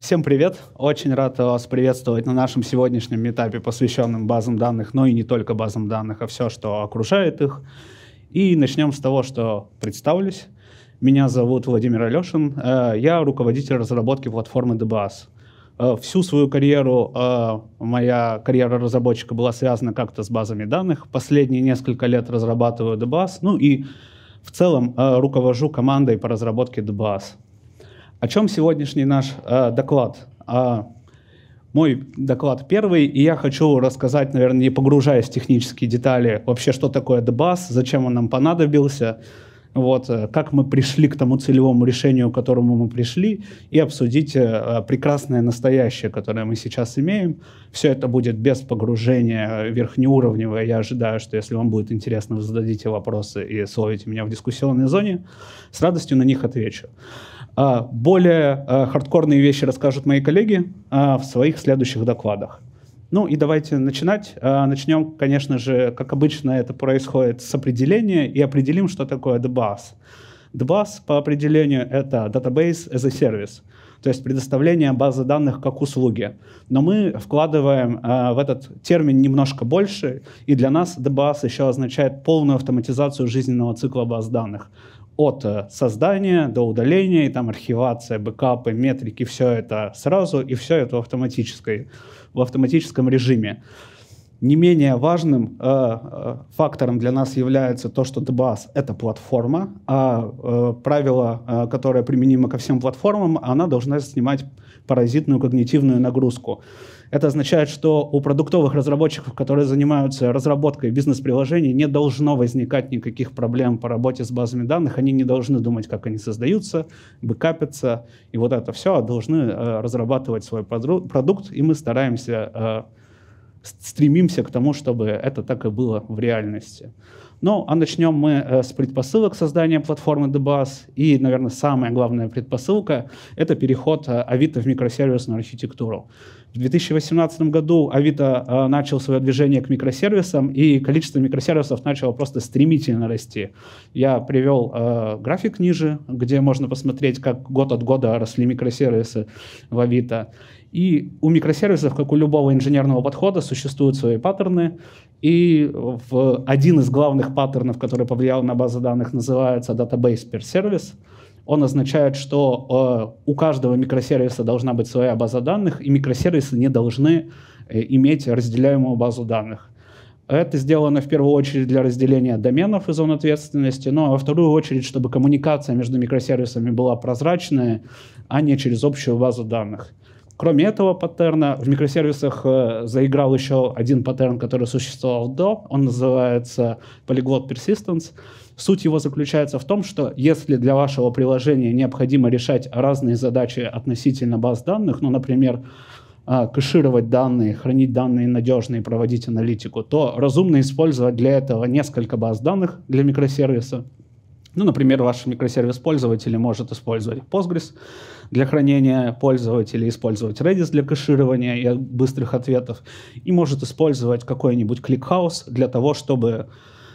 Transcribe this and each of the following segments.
Всем привет! Очень рад вас приветствовать на нашем сегодняшнем митапе, посвященном базам данных, но и не только базам данных, а все, что окружает их. И начнем с того, что представлюсь. Меня зовут Владимир Алешин, я руководитель разработки платформы DBAS. Всю свою карьеру, моя карьера разработчика была связана как-то с базами данных. Последние несколько лет разрабатываю DBAS, ну и в целом руковожу командой по разработке DBAS. О чем сегодняшний наш доклад? Мой доклад первый, и я хочу рассказать, наверное, не погружаясь в технические детали, вообще, что такое DBAS, зачем он нам понадобился, как мы пришли к тому целевому решению, к которому мы пришли, и обсудить прекрасное настоящее, которое мы сейчас имеем. Все это будет без погружения верхнеуровневое. Я ожидаю, что если вам будет интересно, вы зададите вопросы и словите меня в дискуссионной зоне. С радостью на них отвечу. Более хардкорные вещи расскажут мои коллеги в своих следующих докладах. Ну и давайте начинать. Начнем, конечно же, как обычно это происходит, с определения, и определим, что такое DBAS. DBAS по определению это Database as a Service, то есть предоставление базы данных как услуги. Но мы вкладываем в этот термин немножко больше, и для нас DBAS еще означает полную автоматизацию жизненного цикла баз данных. От создания до удаления, и там архивация, бэкапы, метрики, все это сразу, и все это в автоматическом режиме. Не менее важным фактором для нас является то, что DBAS — это платформа, а правило, которое применимо ко всем платформам, она должна снимать паразитную когнитивную нагрузку. Это означает, что у продуктовых разработчиков, которые занимаются разработкой бизнес-приложений, не должно возникать никаких проблем по работе с базами данных. Они не должны думать, как они создаются, бэкапятся и вот это все, а должны разрабатывать свой продукт, и мы стремимся к тому, чтобы это так и было в реальности. Ну, а начнем мы с предпосылок создания платформы DBAS. И, наверное, самая главная предпосылка — это переход Авито в микросервисную архитектуру. В 2018 году Авито начал свое движение к микросервисам, и количество микросервисов начало просто стремительно расти. Я привел график ниже, где можно посмотреть, как год от года росли микросервисы в Авито. И у микросервисов, как у любого инженерного подхода, существуют свои паттерны. И один из главных паттернов, который повлиял на базу данных, называется Database per Service. Он означает, что у каждого микросервиса должна быть своя база данных, и микросервисы не должны иметь разделяемую базу данных. Это сделано в первую очередь для разделения доменов и зон ответственности, но во вторую очередь, чтобы коммуникация между микросервисами была прозрачная, а не через общую базу данных. Кроме этого паттерна, в микросервисах заиграл еще один паттерн, который существовал до. Он называется Polyglot Persistence. Суть его заключается в том, что если для вашего приложения необходимо решать разные задачи относительно баз данных, ну, например, кэшировать данные, хранить данные надежно и проводить аналитику, то разумно использовать для этого несколько баз данных для микросервиса. Ну, например, ваш микросервис пользователя может использовать Postgres для хранения пользователей, использовать Redis для кэширования и быстрых ответов, и может использовать какой-нибудь ClickHouse для того, чтобы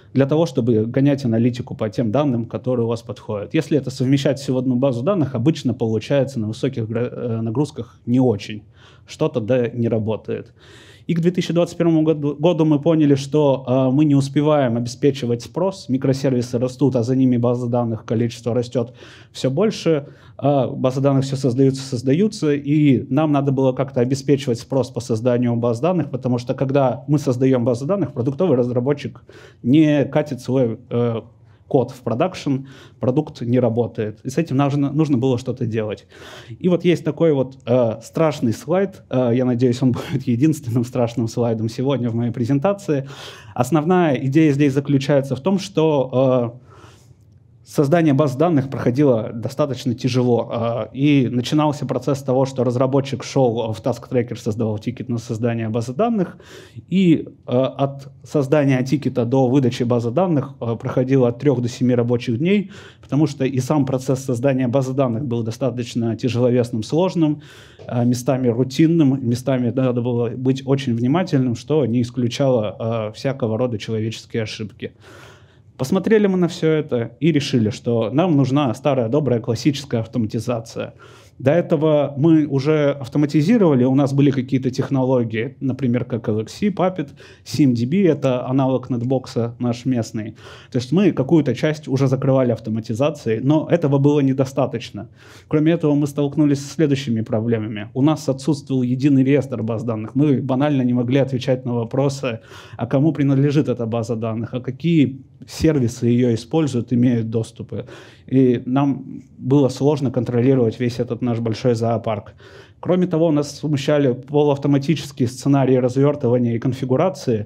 гонять аналитику по тем данным, которые у вас подходят. Если это совмещать все в одну базу данных, обычно получается на высоких нагрузках не очень. Что-то не работает. И к 2021 году мы поняли, что мы не успеваем обеспечивать спрос, микросервисы растут, а за ними база данных, количество растет все больше, базы данных все создаются, и нам надо было как-то обеспечивать спрос по созданию баз данных, потому что когда мы создаем базы данных, продуктовый разработчик не катит свой код в продакшн, продукт не работает. И с этим нужно было что-то делать. И вот есть такой вот страшный слайд. Я надеюсь, он будет единственным страшным слайдом сегодня в моей презентации. Основная идея здесь заключается в том, что создание баз данных проходило достаточно тяжело. И начинался процесс с того, что разработчик шел в Task Tracker, создавал тикет на создание базы данных. И от создания тикета до выдачи базы данных проходило от 3 до 7 рабочих дней, потому что и сам процесс создания базы данных был достаточно тяжеловесным, сложным, местами рутинным, местами надо было быть очень внимательным, что не исключало всякого рода человеческие ошибки. Посмотрели мы на все это и решили, что нам нужна старая добрая классическая автоматизация. До этого мы уже автоматизировали, у нас были какие-то технологии, например, как LXC, Puppet, SimDB, это аналог Netbox наш местный. То есть мы какую-то часть уже закрывали автоматизацией, но этого было недостаточно. Кроме этого, мы столкнулись с следующими проблемами. У нас отсутствовал единый реестр баз данных. Мы банально не могли отвечать на вопросы, а кому принадлежит эта база данных, а какие сервисы ее используют, имеют доступы. И нам было сложно контролировать весь этот наш большой зоопарк. Кроме того, нас смущали полуавтоматические сценарии развертывания и конфигурации.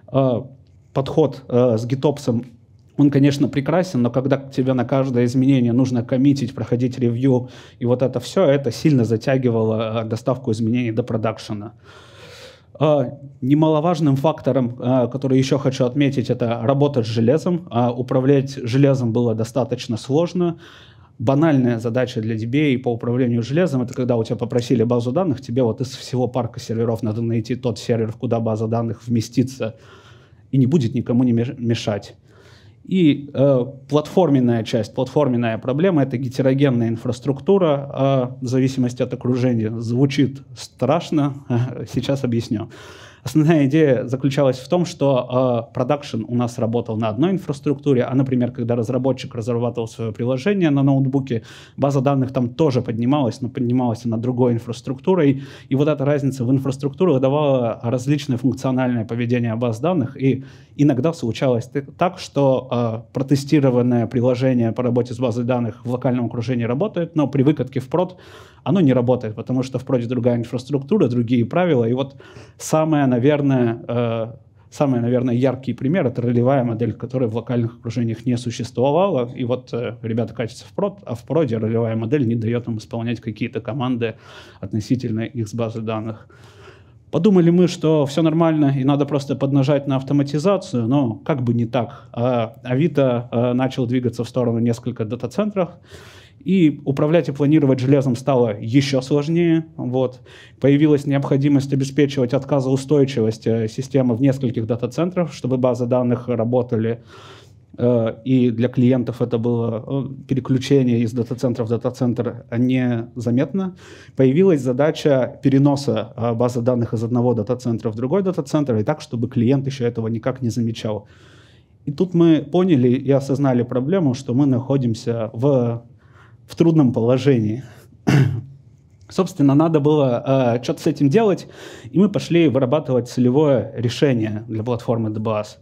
Подход с GitOps, он, конечно, прекрасен, но когда тебе на каждое изменение нужно коммитить, проходить ревью, и вот это все, это сильно затягивало доставку изменений до продакшена. Немаловажным фактором, который еще хочу отметить, это работа с железом. Управлять железом было достаточно сложно. Банальная задача для DBA по управлению железом — это когда у тебя попросили базу данных, тебе вот из всего парка серверов надо найти тот сервер, куда база данных вместится, и не будет никому не мешать. И платформенная часть, платформенная проблема — это гетерогенная инфраструктура, в зависимости от окружения. Звучит страшно, сейчас объясню. Основная идея заключалась в том, что продакшн у нас работал на одной инфраструктуре, а, например, когда разработчик разрабатывал свое приложение на ноутбуке, база данных там тоже поднималась, но поднималась она другой инфраструктурой. И вот эта разница в инфраструктурах давала различное функциональное поведение баз данных. И иногда случалось так, что протестированное приложение по работе с базой данных в локальном окружении работает, но при выкатке в прод оно не работает, потому что в проде другая инфраструктура, другие правила. И вот самый, наверное, яркий пример — это ролевая модель, которая в локальных окружениях не существовала. И вот ребята катятся в прод, а в проде ролевая модель не дает им исполнять какие-то команды относительно их с базы данных. Подумали мы, что все нормально и надо просто поднажать на автоматизацию, но как бы не так. Авито начал двигаться в сторону нескольких дата-центров, и управлять и планировать железом стало еще сложнее. Вот. Появилась необходимость обеспечивать отказоустойчивость системы в нескольких дата-центрах, чтобы базы данных работали. И для клиентов это было переключение из дата-центра в дата-центр незаметно. Появилась задача переноса базы данных из одного дата-центра в другой дата-центр, и так, чтобы клиент еще этого никак не замечал. И тут мы поняли и осознали проблему, что мы находимся в трудном положении. Собственно, надо было что-то с этим делать, и мы пошли вырабатывать целевое решение для платформы DBaaS.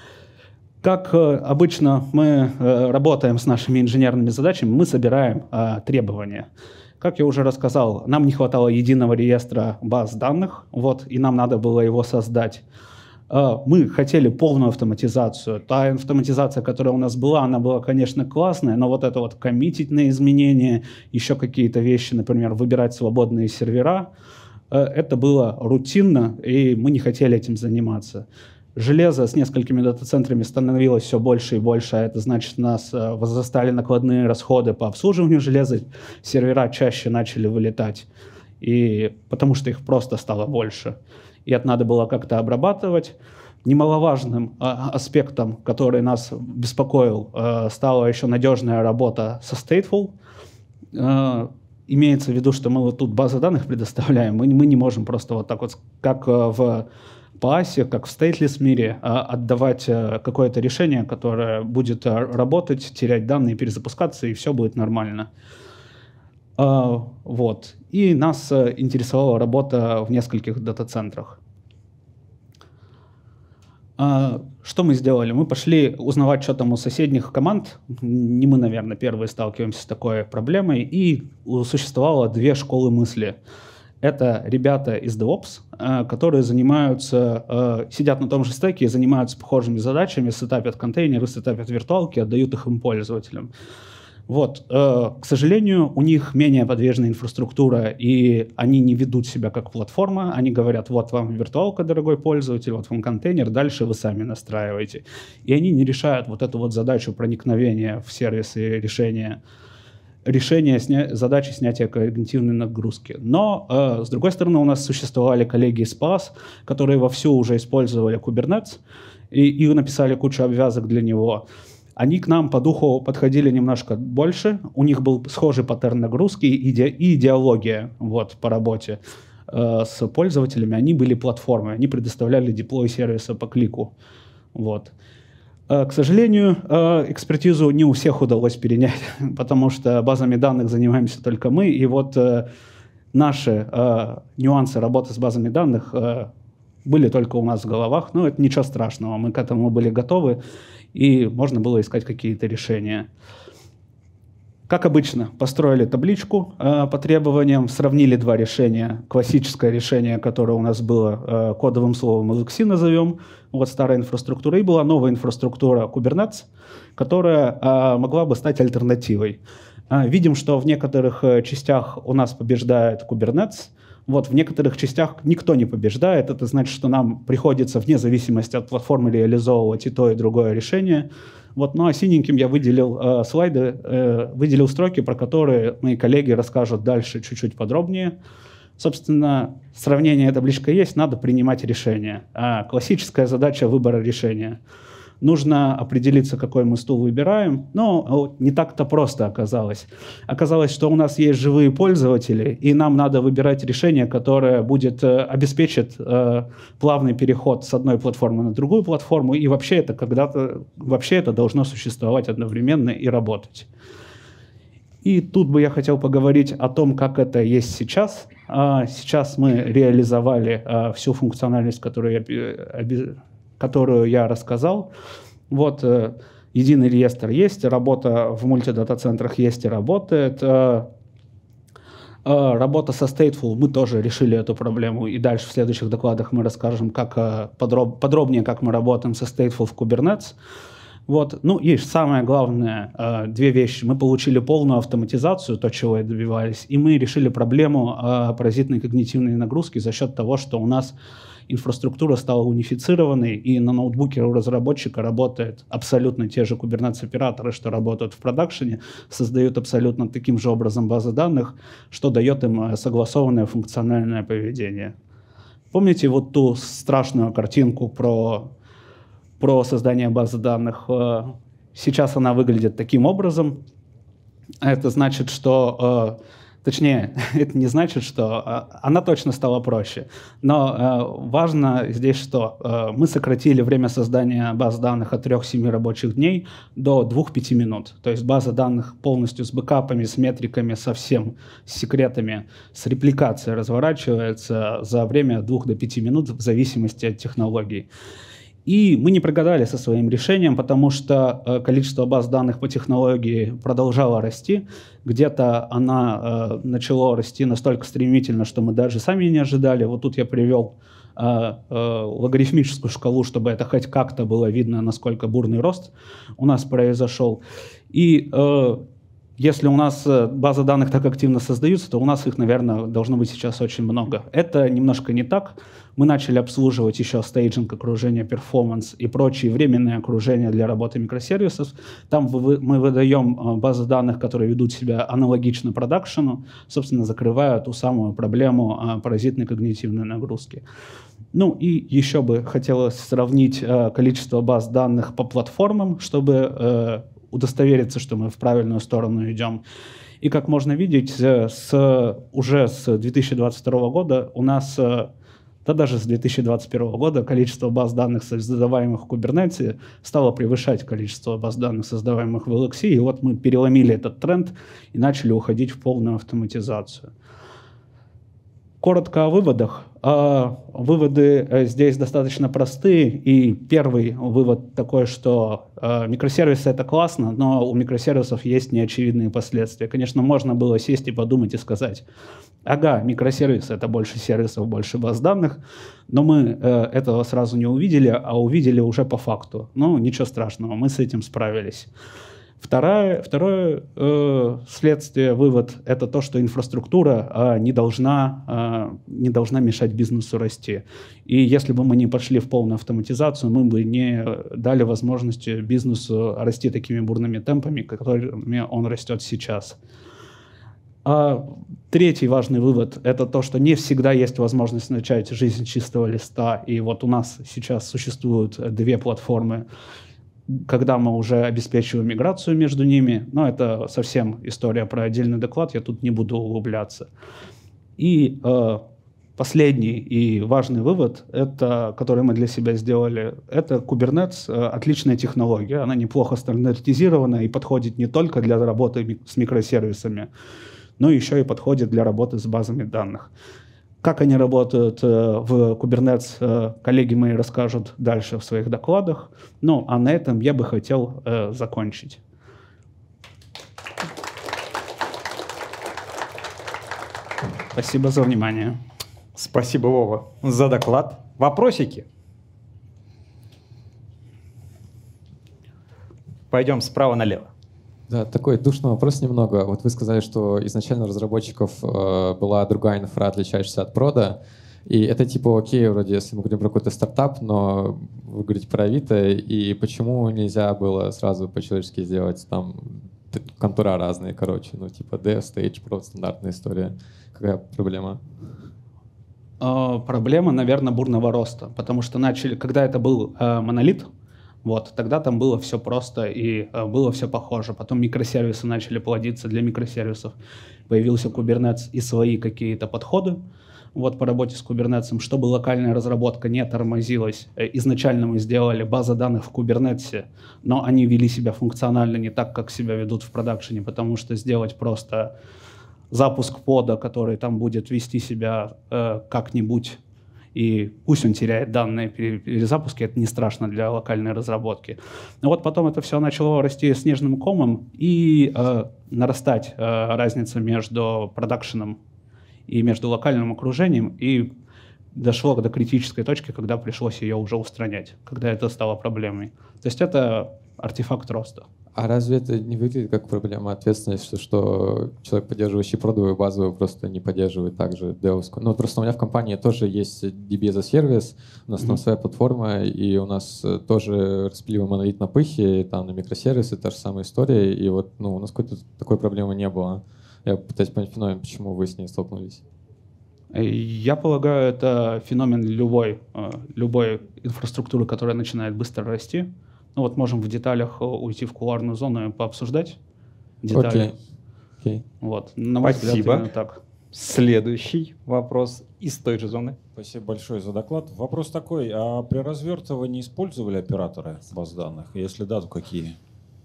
Как обычно мы работаем с нашими инженерными задачами, мы собираем требования. Как я уже рассказал, нам не хватало единого реестра баз данных, вот, и нам надо было его создать. Мы хотели полную автоматизацию. Та автоматизация, которая у нас была, она была, конечно, классная, но вот это вот коммитить на изменения, еще какие-то вещи, например, выбирать свободные сервера, это было рутинно, и мы не хотели этим заниматься. Железо с несколькими дата-центрами становилось все больше и больше, а это значит, у нас возрастали накладные расходы по обслуживанию железа, сервера чаще начали вылетать, и потому что их просто стало больше. И это надо было как-то обрабатывать. Немаловажным аспектом, который нас беспокоил, стала еще надежная работа со Stateful. Имеется в виду, что мы вот тут базы данных предоставляем, мы не можем просто вот так вот, как в PaaS, как в stateless мире, отдавать какое-то решение, которое будет работать, терять данные, перезапускаться, и все будет нормально. Вот. И нас интересовала работа в нескольких дата-центрах. Что мы сделали? Мы пошли узнавать, что там у соседних команд. Не мы, наверное, первые сталкиваемся с такой проблемой. И существовало две школы мысли. Это ребята из DevOps, которые занимаются, сидят на том же стеке и занимаются похожими задачами, сетапят контейнеры, сетапят виртуалки, отдают их им пользователям. Вот. К сожалению, у них менее подвижная инфраструктура, и они не ведут себя как платформа. Они говорят: вот вам виртуалка, дорогой пользователь, вот вам контейнер, дальше вы сами настраиваете. И они не решают вот эту вот задачу проникновения в сервисы решения задачи снятия когнитивной нагрузки. Но, с другой стороны, у нас существовали коллеги из PaaS, которые вовсю уже использовали Kubernetes и написали кучу обвязок для него. Они к нам по духу подходили немножко больше, у них был схожий паттерн нагрузки и идеология вот, по работе с пользователями. Они были платформой, они предоставляли деплой сервиса по клику. Вот. К сожалению, экспертизу не у всех удалось перенять, потому что базами данных занимаемся только мы, и вот наши нюансы работы с базами данных были только у нас в головах, но это ничего страшного, мы к этому были готовы, и можно было искать какие-то решения. Как обычно, построили табличку по требованиям, сравнили два решения. Классическое решение, которое у нас было кодовым словом LXC назовем, вот старая инфраструктура, и была новая инфраструктура Kubernetes, которая могла бы стать альтернативой. Видим, что в некоторых частях у нас побеждает Kubernetes, вот в некоторых частях никто не побеждает. Это значит, что нам приходится вне зависимости от платформы реализовывать и то, и другое решение. Вот, ну а синеньким я выделил слайды, выделил строки, про которые мои коллеги расскажут дальше чуть-чуть подробнее. Собственно, сравнение табличка есть, надо принимать решение. Классическая задача выбора решения. Нужно определиться, какой мы стул выбираем, но не так-то просто оказалось. Оказалось, что у нас есть живые пользователи, и нам надо выбирать решение, которое обеспечит плавный переход с одной платформы на другую платформу, и вообще это должно существовать одновременно и работать. И тут бы я хотел поговорить о том, как это есть сейчас. Сейчас мы реализовали всю функциональность, которую я рассказал. Вот единый реестр есть, работа в мультидата-центрах есть и работает. Работа со Stateful, мы тоже решили эту проблему, и дальше в следующих докладах мы расскажем подробнее, как мы работаем со Stateful в Kubernetes. Вот. Ну и самое главное, две вещи. Мы получили полную автоматизацию, то, чего и добивались, и мы решили проблему паразитной когнитивной нагрузки за счет того, что у нас инфраструктура стала унифицированной, и на ноутбуке у разработчика работают абсолютно те же Kubernetes-операторы, что работают в продакшене, создают абсолютно таким же образом базы данных, что дает им согласованное функциональное поведение. Помните вот ту страшную картинку про создание базы данных? Сейчас она выглядит таким образом. Это значит, что... Точнее, это не значит, что она точно стала проще. Но важно здесь, что мы сократили время создания баз данных от 3-7 рабочих дней до 2-5 минут. То есть база данных полностью с бэкапами, с метриками, со всем, с секретами, с репликацией разворачивается за время 2 до 5 минут в зависимости от технологий. И мы не прогадали со своим решением, потому что количество баз данных по технологии продолжало расти. Где-то она начала расти настолько стремительно, что мы даже сами не ожидали. Вот тут я привел логарифмическую шкалу, чтобы это хоть как-то было видно, насколько бурный рост у нас произошел. И если у нас базы данных так активно создаются, то у нас их, наверное, должно быть сейчас очень много. Это немножко не так. Мы начали обслуживать еще стейджинг, окружение, перформанс и прочие временные окружения для работы микросервисов. Там мы выдаем базы данных, которые ведут себя аналогично продакшену, собственно, закрывая ту самую проблему паразитной когнитивной нагрузки. Ну и еще бы хотелось сравнить количество баз данных по платформам, чтобы удостовериться, что мы в правильную сторону идем. И как можно видеть, уже с 2022 года у нас, да даже с 2021 года, количество баз данных, создаваемых в Kubernetes, стало превышать количество баз данных, создаваемых в LXC. И вот мы переломили этот тренд и начали уходить в полную автоматизацию. Коротко о выводах. Выводы здесь достаточно простые. И первый вывод такой, что микросервисы — это классно, но у микросервисов есть неочевидные последствия. Конечно, можно было сесть и подумать и сказать: ага, микросервисы — это больше сервисов, больше баз данных, но мы этого сразу не увидели, а увидели уже по факту. Ну, ничего страшного, мы с этим справились. Второе следствие, вывод — это то, что инфраструктура не должна мешать бизнесу расти. И если бы мы не пошли в полную автоматизацию, мы бы не дали возможности бизнесу расти такими бурными темпами, которыми он растет сейчас. Третий важный вывод — это то, что не всегда есть возможность начать жизнь с чистого листа. И вот у нас сейчас существуют две платформы. когда мы уже обеспечиваем миграцию между ними, но это совсем история про отдельный доклад, я тут не буду углубляться. И последний и важный вывод, который мы для себя сделали, это Kubernetes отличная технология, она неплохо стандартизирована и подходит не только для работы с микросервисами, но еще и подходит для работы с базами данных. Как они работают в Kubernetes, коллеги мои расскажут дальше в своих докладах. Ну, а на этом я бы хотел закончить. Спасибо за внимание. Спасибо, Вова, за доклад. Вопросики? Пойдем справа налево. Да, такой душный вопрос немного. Вот вы сказали, что изначально у разработчиков была другая инфра, отличающаяся от прода. И это типа окей, вроде, если мы говорим про какой-то стартап, но вы говорите про Авито, и почему нельзя было сразу по-человечески сделать там контура разные, короче, ну типа Dev, Stage, Prod, стандартная история. Какая проблема? Проблема, наверное, бурного роста, потому что когда это был монолит, вот, тогда там было все просто и было все похоже. Потом микросервисы начали плодиться для микросервисов. Появился Kubernetes и свои какие-то подходы вот, по работе с Kubernetes. Чтобы локальная разработка не тормозилась, изначально мы сделали базы данных в Kubernetes, но они вели себя функционально не так, как себя ведут в продакшене, потому что сделать просто запуск пода, который там будет вести себя как-нибудь, и пусть он теряет данные при перезапуске, это не страшно для локальной разработки. Но вот потом это все начало расти снежным комом и нарастать разница между продакшеном и между локальным окружением, и дошло до критической точки, когда пришлось ее уже устранять, когда это стало проблемой. То есть это артефакт роста. А разве это не выглядит как проблема ответственности, что человек, поддерживающий продовую базу, просто не поддерживает также девовскую? Ну, просто у меня в компании тоже есть DB as a сервис, у нас там своя платформа, и у нас тоже распиливаем монолит на пыхе, там на микросервисы, та же самая история, и вот ну, у нас какой-то такой проблемы не было. Я пытаюсь понять феномен, почему вы с ней столкнулись. Я полагаю, это феномен любой инфраструктуры, которая начинает быстро расти. Ну вот можем в деталях уйти в кулуарную зону и пообсуждать детали. Окей. Вот. На мой взгляд, именно так. Следующий вопрос из той же зоны. Спасибо большое за доклад. Вопрос такой, а при развертывании использовали операторы баз данных? Если да, то какие?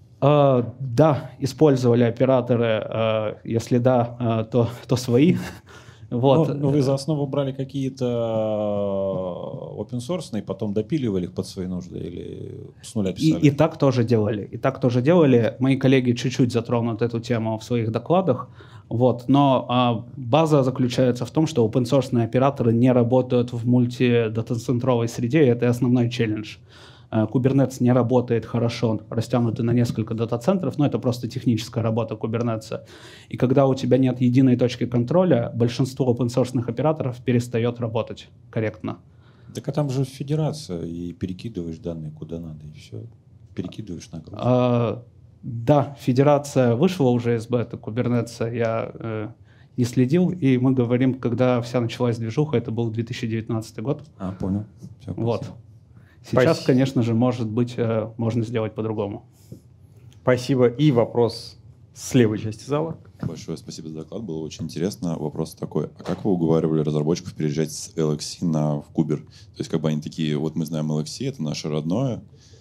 Да, использовали операторы. Если да, то свои. Вот. Но вы за основу брали какие-то open-source, потом допиливали их под свои нужды или с нуля писали? И так тоже делали. Мои коллеги чуть-чуть затронут эту тему в своих докладах. Вот. Но база заключается в том, что open-source операторы не работают в мультидатацентровой среде, и это основной челлендж. Kubernetes не работает хорошо, растянутый на несколько дата-центров, но это просто техническая работа Kubernetes. И когда у тебя нет единой точки контроля, большинство open-source операторов перестает работать корректно. Так а там же федерация, и перекидываешь данные куда надо, и все. Перекидываешь нагрузку. Да, федерация вышла уже из бета Kubernetes, я не следил, и мы говорим, когда вся началась движуха, это был 2019 год. Понял. Все, вот. Сейчас, конечно же, может быть, можно сделать по-другому. Спасибо. И вопрос с левой части зала. Большое спасибо за доклад, было очень интересно. Вопрос такой, а как вы уговаривали разработчиков переезжать с LXC в Кубер? То есть как бы они такие, вот мы знаем LXC, это наше родное,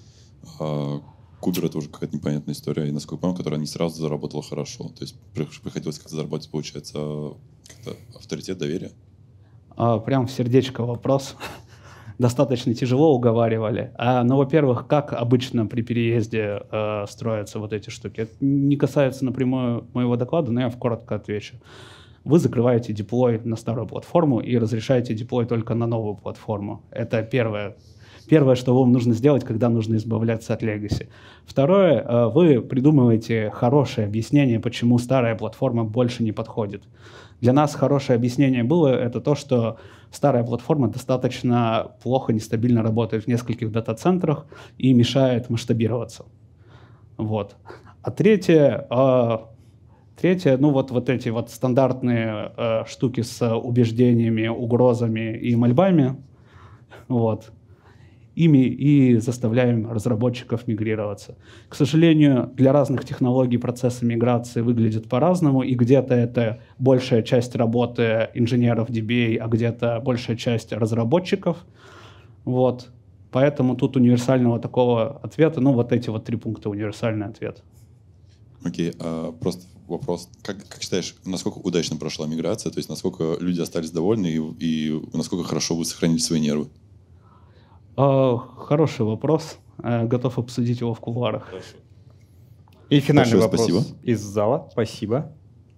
а Кубер это уже какая-то непонятная история, и насколько я понял, которая не сразу заработала хорошо. То есть приходилось как-то заработать, получается, как-то авторитет, доверие? Прям в сердечко вопрос. Достаточно тяжело уговаривали. Но, во-первых, как обычно при переезде строятся вот эти штуки? Это не касается напрямую моего доклада, но я коротко отвечу. Вы закрываете деплой на старую платформу и разрешаете деплой только на новую платформу. Это первое, что вам нужно сделать, когда нужно избавляться от legacy. Второе, вы придумываете хорошее объяснение, почему старая платформа больше не подходит. Для нас хорошее объяснение было это то, что старая платформа достаточно плохо, нестабильно работает в нескольких дата-центрах и мешает масштабироваться. Вот. А третье, ну вот эти вот стандартные штуки с убеждениями, угрозами и мольбами. Вот. ими и заставляем разработчиков мигрироваться. К сожалению, для разных технологий процессы миграции выглядят по-разному, и где-то это большая часть работы инженеров DBA, а где-то большая часть разработчиков. Вот. Поэтому тут универсального такого ответа, ну вот эти вот 3 пункта универсальный ответ. Окей, просто вопрос. Как считаешь, насколько удачно прошла миграция? То есть насколько люди остались довольны и насколько хорошо вы сохранили свои нервы? Хороший вопрос. Готов обсудить его в кулуарах. И финальный Большое вопрос спасибо. из зала. Спасибо.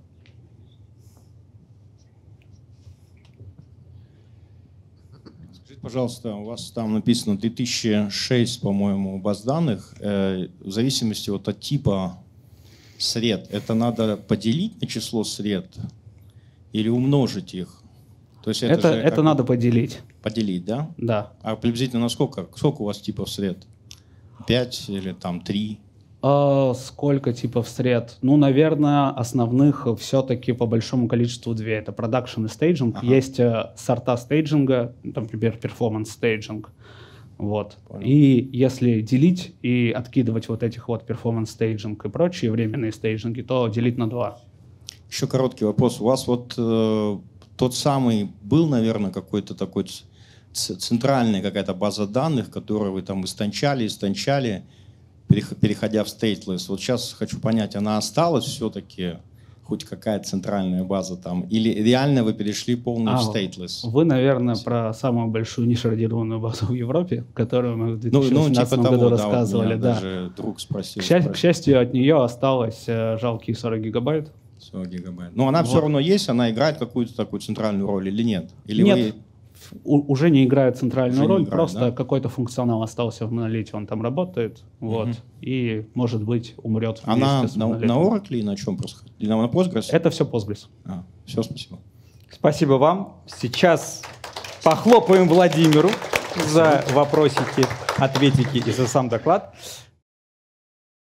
Скажите, пожалуйста, у вас там написано 2006, по-моему, баз данных. В зависимости вот от типа сред, это надо поделить на число сред или умножить их? То есть Это надо поделить. Поделить, да? Да. А приблизительно на сколько? Сколько у вас типов сред? 5 или там 3? Сколько типов сред? Ну, наверное, основных все-таки по большому количеству 2. Это продакшн и стейджинг. Ага. Есть сорта стейджинга, там, например, перформанс стейджинг. Вот. Понял. И если делить и откидывать вот этих вот перформанс стейджинг и прочие временные стейджинги, то делить на 2. Еще короткий вопрос. У вас вот тот самый был, наверное, какой-то такой центральная какая-то база данных, которую вы там истончали, переходя в stateless. Вот сейчас хочу понять, она осталась все-таки, хоть какая-то центральная база там, или реально вы перешли полностью в stateless? Вы, наверное, про самую большую нишардированную базу в Европе, которую мы в 2018 типа году того, рассказывали. вот Да. даже друг спросил. К счастью, от нее осталось жалкие 40 гигабайт. 40 гигабайт. Но она все равно есть, она играет какую-то такую центральную роль или нет? Или Нет, уже не играет центральную Уже не роль, играет, просто да? какой-то функционал остался в монолите, он там работает, вот, и, может быть, умрет Она вместе с на монолитом. Oracle и на чем происходит? Или на Postgres? Это все Postgres. Все, спасибо. Спасибо вам. Сейчас похлопаем Владимиру за вопросики, ответики и за сам доклад.